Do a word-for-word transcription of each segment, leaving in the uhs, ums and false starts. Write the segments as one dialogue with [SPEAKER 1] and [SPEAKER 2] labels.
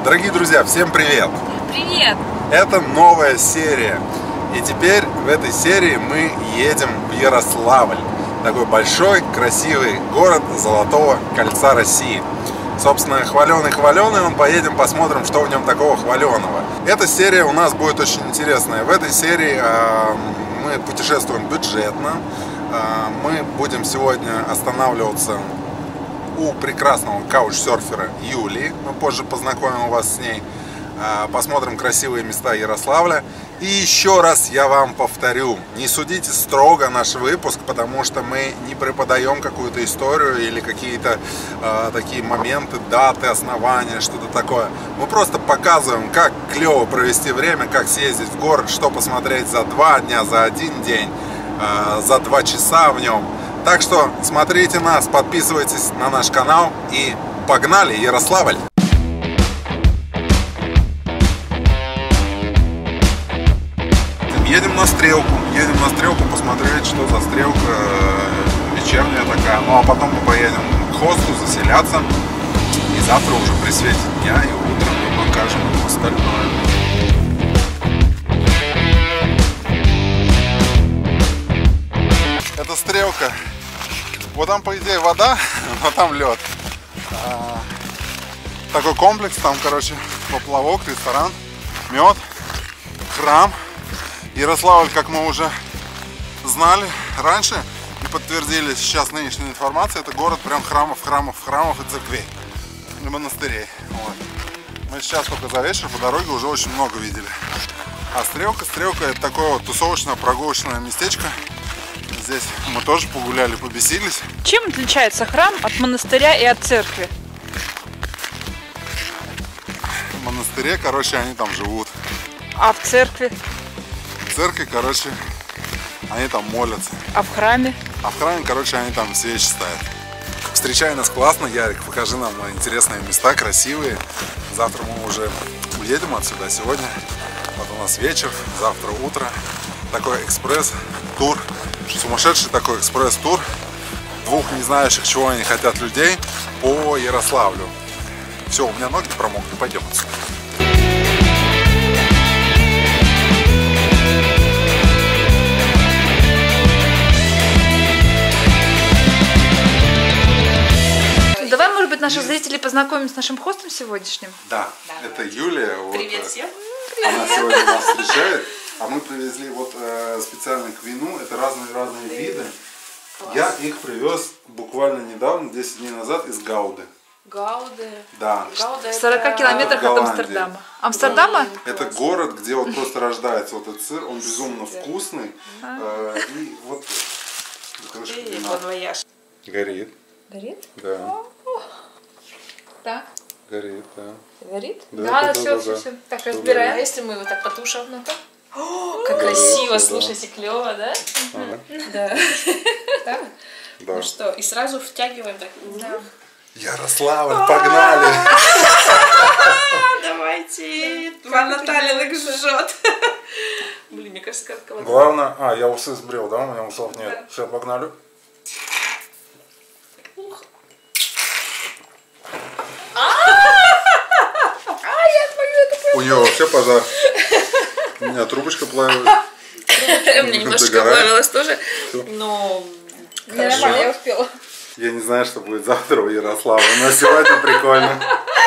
[SPEAKER 1] Дорогие друзья, всем привет!
[SPEAKER 2] Привет!
[SPEAKER 1] Это новая серия. И теперь в этой серии мы едем в Ярославль. Такой большой, красивый город Золотого кольца России. Собственно, хваленый-хваленый, он поедем, посмотрим, что в нем такого хваленого. Эта серия у нас будет очень интересная. В этой серии э, мы путешествуем бюджетно. Э, мы будем сегодня останавливаться у прекрасного каучсерфера Юлии. Мы позже познакомим вас с ней. Посмотрим красивые места Ярославля. И еще раз я вам повторю, не судите строго наш выпуск, потому что мы не преподаем какую-то историю или какие-то э, такие моменты, даты, основания, что-то такое. Мы просто показываем, как клево провести время, как съездить в город, что посмотреть за два дня, за один день, э, за два часа в нем. Так что смотрите нас, подписывайтесь на наш канал и погнали, Ярославль! Едем на стрелку, едем на стрелку посмотреть, что за стрелка вечерняя такая. Ну а потом мы поедем к хосту заселяться. И завтра уже при свете дня и утром мы покажем вам остальное. Это стрелка. Вот там, по идее, вода, но там лед. А, такой комплекс, там, короче, поплавок, ресторан, мед, храм. Ярославль, как мы уже знали раньше и подтвердили сейчас нынешняя информация, это город прям храмов, храмов, храмов и церквей, и монастырей. Вот. Мы сейчас только за вечер по дороге уже очень много видели. А стрелка, стрелка это такое вот тусовочно-прогулочное местечко. Здесь мы тоже погуляли, побесились.
[SPEAKER 2] Чем отличается храм от монастыря и от церкви?
[SPEAKER 1] В монастыре, короче, они там живут.
[SPEAKER 2] А в церкви?
[SPEAKER 1] В церкви, короче, они там молятся.
[SPEAKER 2] А в храме?
[SPEAKER 1] А в храме, короче, они там свечи ставят. Встречай нас классно, Ярик, покажи нам интересные места, красивые. Завтра мы уже уедем отсюда. Сегодня вот у нас вечер, завтра утро. Такой экспресс-тур, сумасшедший такой экспресс-тур двух не знающих, чего они хотят людей по Ярославлю. Все, у меня ноги промокли, пойдем отсюда.
[SPEAKER 2] Давай, может быть, наших зрителей познакомим с нашим хостом сегодняшним?
[SPEAKER 1] Да, да. Это Юлия.
[SPEAKER 3] Привет
[SPEAKER 1] вот,
[SPEAKER 3] всем.
[SPEAKER 1] Она сегодня нас встречает. А мы привезли вот э, специально к вину. Это разные-разные виды.
[SPEAKER 3] Класс.
[SPEAKER 1] Я их привез буквально недавно, десять дней назад, из Гауды.
[SPEAKER 3] Гауде.
[SPEAKER 1] Да.
[SPEAKER 3] Гауде
[SPEAKER 2] В сорока километрах от Амстердама. Амстердама?
[SPEAKER 1] Да. Это город, где вот просто рождается вот этот сыр. Он безумно вкусный. Э, и вот... Горит.
[SPEAKER 2] Горит?
[SPEAKER 1] Да.
[SPEAKER 2] Так.
[SPEAKER 1] Горит, да.
[SPEAKER 2] Горит?
[SPEAKER 1] Да,
[SPEAKER 2] Да,
[SPEAKER 1] да,
[SPEAKER 2] все,
[SPEAKER 1] да,
[SPEAKER 2] все,
[SPEAKER 1] да.
[SPEAKER 2] все. Так,
[SPEAKER 3] А
[SPEAKER 2] разбираем.
[SPEAKER 3] если мы его так потушим?
[SPEAKER 2] Ну-ка.
[SPEAKER 3] О, как
[SPEAKER 1] Да,
[SPEAKER 3] красиво,
[SPEAKER 1] да.
[SPEAKER 3] слушайте, клево, да?
[SPEAKER 1] Ага.
[SPEAKER 3] Да. Так?
[SPEAKER 1] Да.
[SPEAKER 3] Ну что, и сразу втягиваем так.
[SPEAKER 2] Да.
[SPEAKER 1] Ярославль, погнали!
[SPEAKER 3] Давайте. Два Натальиных жжет. Блин, мне кажется, как кого-то.
[SPEAKER 1] Главное... А, я усы сбрил, да? У меня усов нет.
[SPEAKER 3] Да.
[SPEAKER 1] Все, погнали.
[SPEAKER 3] Ух.
[SPEAKER 1] У нее вообще пожар. У меня трубочка плавает.
[SPEAKER 3] У меня немножко
[SPEAKER 1] Догорает.
[SPEAKER 3] плавилось тоже.
[SPEAKER 1] Всё.
[SPEAKER 3] Но...
[SPEAKER 2] Нормально, я успела.
[SPEAKER 1] Я не знаю, что будет завтра у Ярослава, но сегодня прикольно.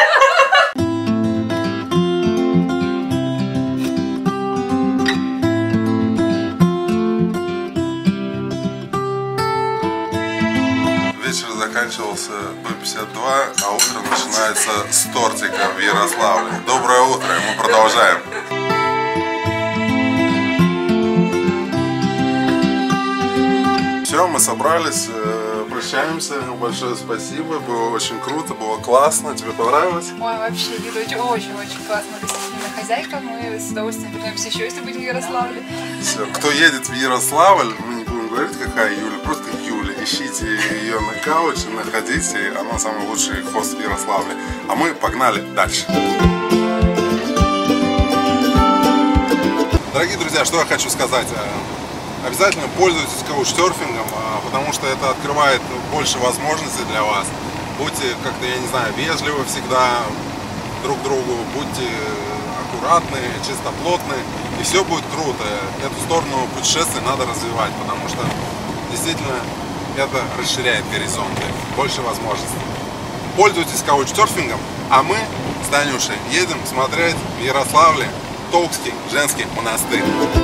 [SPEAKER 1] Вечер заканчивался по пятьдесят два, а утро начинается с тортика в Ярославле. Доброе утро, и мы продолжаем. Все, мы собрались, э, прощаемся. Большое спасибо, было очень круто, было классно. Тебе понравилось?
[SPEAKER 4] Ой, вообще, Юля, очень-очень классно. Действительно, хозяйка, мы с удовольствием вернемся еще, если будем в Ярославле.
[SPEAKER 1] Все, кто едет в Ярославль, мы не будем говорить, какая Юля, просто Юля. Ищите ее на кауче, находите, она самый лучший хост в Ярославле. А мы погнали дальше. Дорогие друзья, что я хочу сказать. Обязательно пользуйтесь каучсерфингом, потому что это открывает больше возможностей для вас. Будьте как-то, я не знаю, вежливы всегда друг другу, будьте аккуратные, чистоплотные, и все будет круто. Эту сторону путешествий надо развивать, потому что действительно это расширяет горизонты, больше возможностей. Пользуйтесь каучсерфингом, а мы с Танюшей едем смотреть в Ярославле Толкский женский монастырь.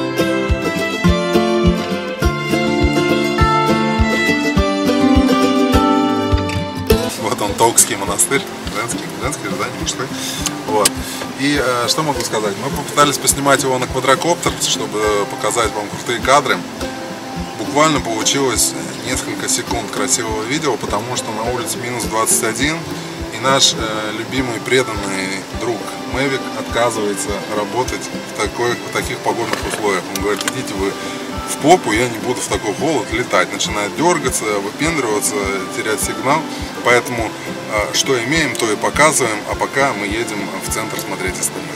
[SPEAKER 1] Вот он, Толкский монастырь, женский, женский, да, не мужской. Вот. И э, что могу сказать? Мы попытались поснимать его на квадрокоптер, чтобы показать вам крутые кадры. Буквально получилось несколько секунд красивого видео, потому что на улице минус двадцать один, и наш э, любимый преданный друг Мэвик отказывается работать в, такой, в таких погодных условиях. Он говорит: идите вы в попу, я не буду в такой холод летать. Начинает дергаться, выпендриваться, терять сигнал. Поэтому э, что имеем, то и показываем, а пока мы едем в центр смотреть остальное.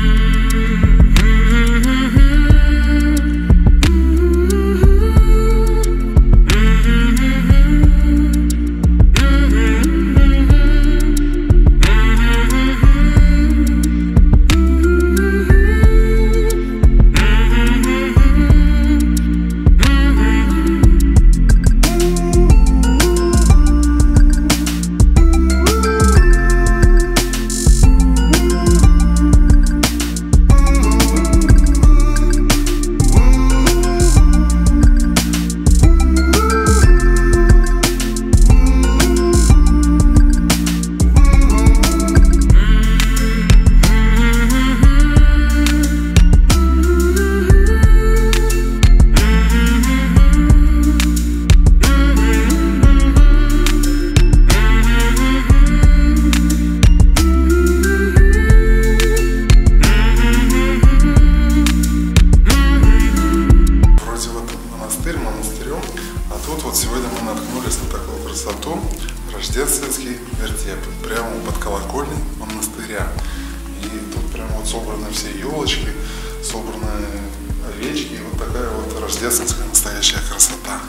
[SPEAKER 1] Рождественский вертеп, прямо под колокольней монастыря. И тут прямо вот собраны все елочки, собраны овечки, и вот такая вот рождественская настоящая красота.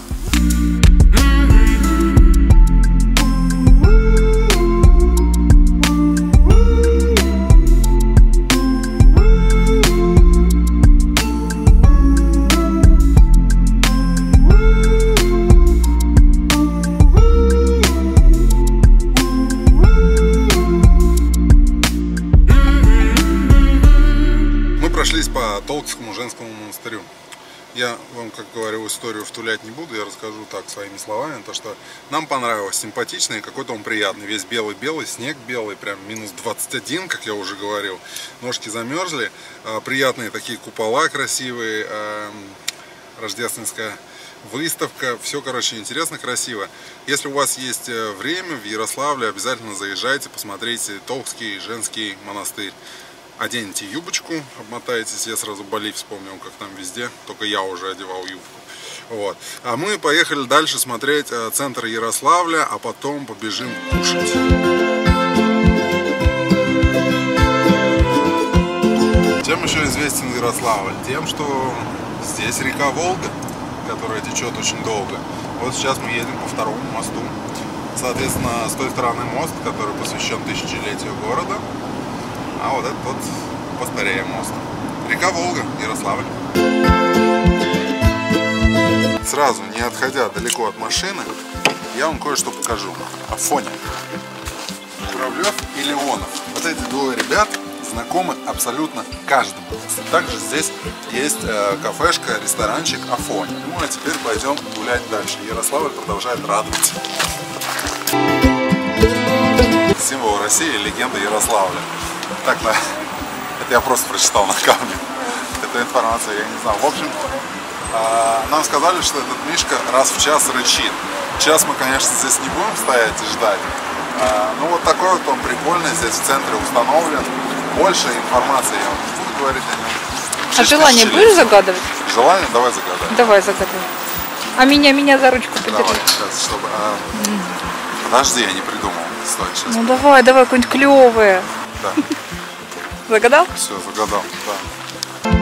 [SPEAKER 1] Прошлись по Толкскому женскому монастырю. Я вам, как говорю, историю втулять не буду, я расскажу так, своими словами, то что нам понравилось, симпатичный, какой-то он приятный, весь белый-белый, снег белый, прям минус двадцать один, как я уже говорил, ножки замерзли, приятные такие купола красивые, рождественская выставка, все, короче, интересно, красиво. Если у вас есть время в Ярославле, обязательно заезжайте, посмотрите Толкский женский монастырь. Оденьте юбочку, обмотаетесь, я сразу Бали вспомнил, как там везде, только я уже одевал юбку. Вот. А мы поехали дальше смотреть э, центр Ярославля, а потом побежим кушать. Чем еще известен Ярославль? Тем, что здесь река Волга, которая течет очень долго. Вот сейчас мы едем по второму мосту. Соответственно, с той стороны мост, который посвящен тысячелетию города. А вот этот вот постарее мост. Река Волга, Ярославль. Сразу, не отходя далеко от машины, я вам кое-что покажу. Афоня, Журавлев и Леонов. Вот эти двое ребят знакомы абсолютно каждому. Также здесь есть э, кафешка, ресторанчик Афоня. Ну а теперь пойдем гулять дальше. Ярославль продолжает радовать. Символ России, легенда Ярославля. Так, да, это я просто прочитал на камне. Эту информацию я не знал. В общем, нам сказали, что этот мишка раз в час рычит. Час мы, конечно, здесь не будем стоять и ждать. Ну вот такой вот он прикольный, здесь в центре установлен. Больше информации я вам не буду говорить о нем.
[SPEAKER 2] А желание будешь загадывать?
[SPEAKER 1] Желание? Давай загадаем.
[SPEAKER 2] Давай загадывай. А меня, меня за ручку подержи.
[SPEAKER 1] Давай, сейчас, чтобы... А... Mm. Подожди, я не придумал. Стой, сейчас.
[SPEAKER 2] Ну давай, давай, какое-нибудь клевое.
[SPEAKER 1] Да.
[SPEAKER 2] Загадал?
[SPEAKER 1] Все, загадал, да.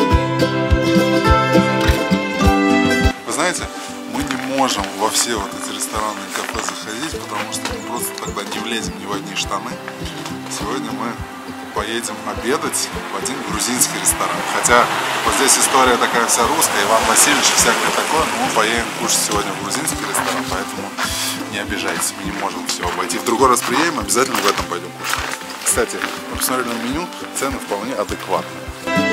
[SPEAKER 1] Вы знаете, мы не можем во все вот эти рестораны и кафе заходить, потому что мы просто тогда не влезем ни в одни штаны. Сегодня мы поедем обедать в один грузинский ресторан. Хотя вот здесь история такая вся русская, Иван Васильевич и всякое такое, но мы поедем кушать сегодня в грузинский ресторан, поэтому не обижайтесь, мы не можем все обойти. В другой раз приедем, обязательно в этом пойдем кушать. Кстати, мы посмотрели на меню, цены вполне адекватные.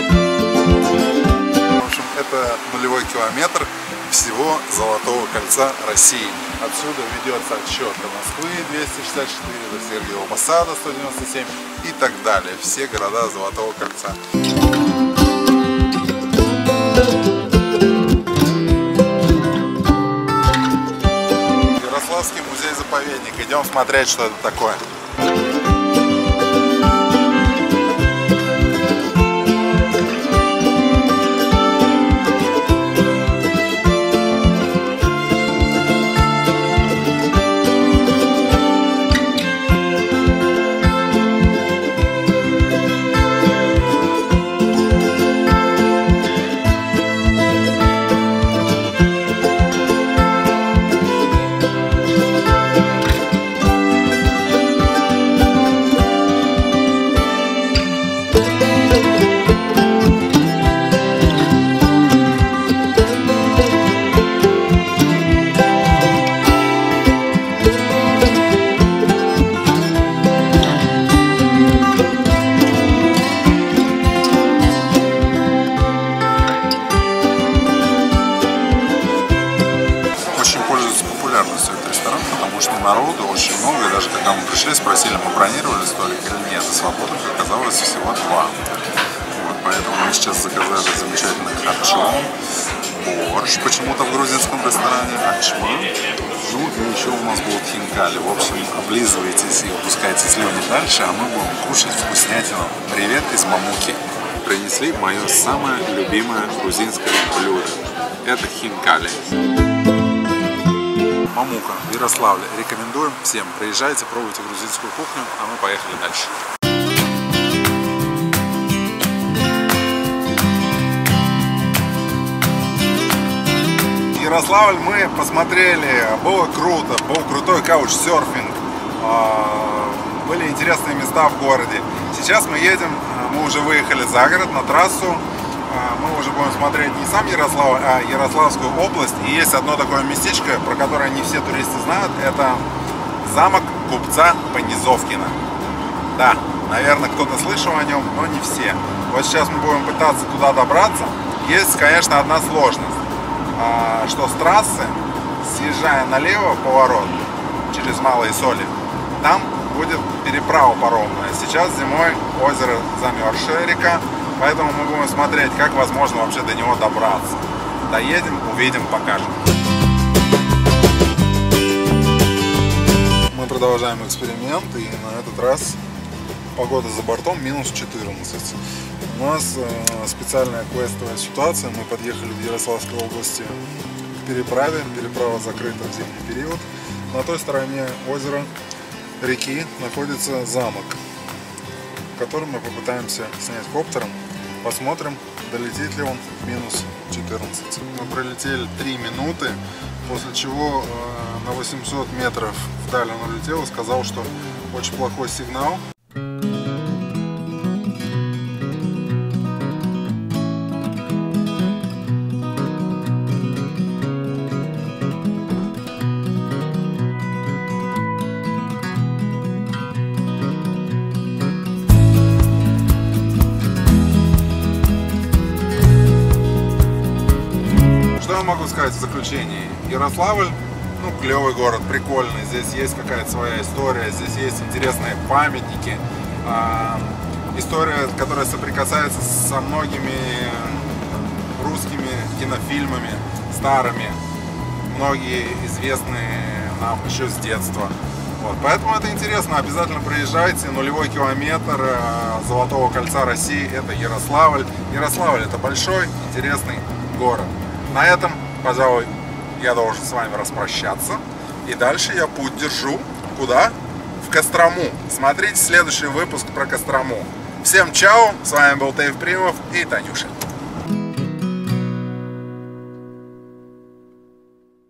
[SPEAKER 1] В общем, это нулевой километр всего Золотого кольца России. Отсюда ведется отсчет до Москвы двести шестьдесят четыре, до Сергиева Посада сто девяносто семь и так далее. Все города Золотого кольца. Ярославский музей-заповедник. Идем смотреть, что это такое. Народу очень много, и даже когда мы пришли, спросили, мы бронировали столик или нет, и свободных оказалось всего два. Вот, поэтому мы сейчас заказали замечательный харчо, борщ почему-то в грузинском ресторане, ачма, ну и еще у нас будут хинкали. В общем, облизывайтесь и выпускайте слюни дальше, а мы будем кушать вкуснятину. Привет из Мамуки. Принесли мое самое любимое грузинское блюдо. Это хинкали. Мамука, Ярославль. Рекомендуем всем. Приезжайте, пробуйте грузинскую кухню, а мы поехали дальше. Ярославль мы посмотрели, было круто, был крутой каучсерфинг, были интересные места в городе. Сейчас мы едем, мы уже выехали за город на трассу. Мы уже будем смотреть не сам Ярославль, а Ярославскую область. И есть одно такое местечко, про которое не все туристы знают. Это замок купца Понизовкина. Да, наверное, кто-то слышал о нем, но не все. Вот сейчас мы будем пытаться туда добраться. Есть, конечно, одна сложность. Что с трассы, съезжая налево поворот через Малые Соли, там будет переправа паромная. Сейчас зимой озеро замерзшая река. Поэтому мы будем смотреть, как возможно вообще до него добраться. Доедем, увидим, покажем. Мы продолжаем эксперимент, и на этот раз погода за бортом минус четырнадцать. У нас э, специальная квестовая ситуация. Мы подъехали в Ярославской области к переправе. Переправа закрыта в зимний период. На той стороне озера, реки, находится замок, который мы попытаемся снять коптером. Посмотрим, долетит ли он в минус четырнадцать. Мы пролетели три минуты, после чего э, на восемьсот метров вдаль он улетел и сказал, что очень плохой сигнал. Могу сказать в заключении. Ярославль, ну, клевый город, прикольный. Здесь есть какая-то своя история, здесь есть интересные памятники. А, история, которая соприкасается со многими русскими кинофильмами старыми. Многие известные нам еще с детства. Вот, поэтому это интересно. Обязательно приезжайте. Нулевой километр Золотого кольца России — это Ярославль. Ярославль — это большой, интересный город. На этом, пожалуй, я должен с вами распрощаться. И дальше я путь держу. Куда? В Кострому. Смотрите следующий выпуск про Кострому. Всем чао. С вами был Дэйв Примов и Танюша.